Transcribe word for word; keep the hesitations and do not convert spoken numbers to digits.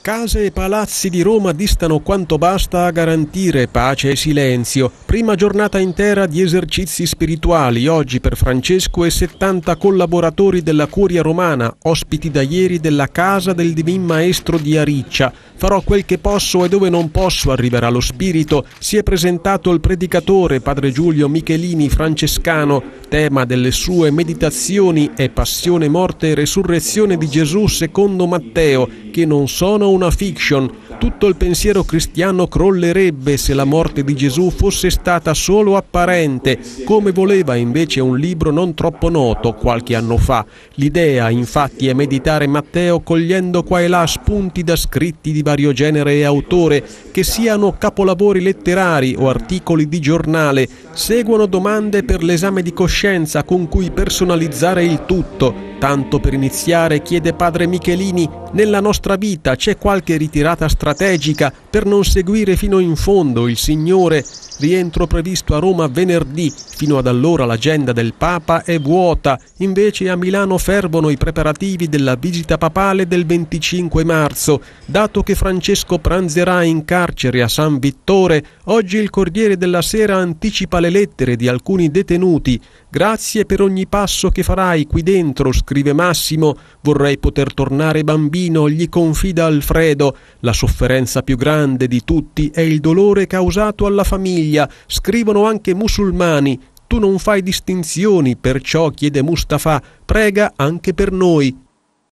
Case e palazzi di Roma distano quanto basta a garantire pace e silenzio. Prima giornata intera di esercizi spirituali, oggi per Francesco e settanta collaboratori della Curia Romana, ospiti da ieri della casa del Divin Maestro di Ariccia. Farò quel che posso e dove non posso arriverà lo Spirito. Si è presentato il predicatore, padre Giulio Michelini, francescano. Tema delle sue meditazioni è passione, morte e resurrezione di Gesù secondo Matteo, che non sono una fiction. Tutto il pensiero cristiano crollerebbe se la morte di Gesù fosse stata solo apparente, come voleva invece un libro non troppo noto qualche anno fa. L'idea, infatti, è meditare Matteo cogliendo qua e là spunti da scritti di vario genere e autore, che siano capolavori letterari o articoli di giornale, seguono domande per l'esame di coscienza con cui personalizzare il tutto. Tanto per iniziare, chiede padre Michelini, nella nostra vita c'è qualche ritirata strategica per non seguire fino in fondo il Signore? Rientro previsto a Roma venerdì, fino ad allora l'agenda del Papa è vuota, invece a Milano fervono i preparativi della visita papale del venticinque marzo. Dato che Francesco pranzerà in carcere a San Vittore, oggi il Corriere della Sera anticipa le lettere di alcuni detenuti. Grazie per ogni passo che farai qui dentro, scrive Massimo. Vorrei poter tornare bambino, gli confida Alfredo. La sofferenza più grande di tutti è il dolore causato alla famiglia, scrivono anche musulmani. Tu non fai distinzioni, perciò, chiede Mustafa, prega anche per noi.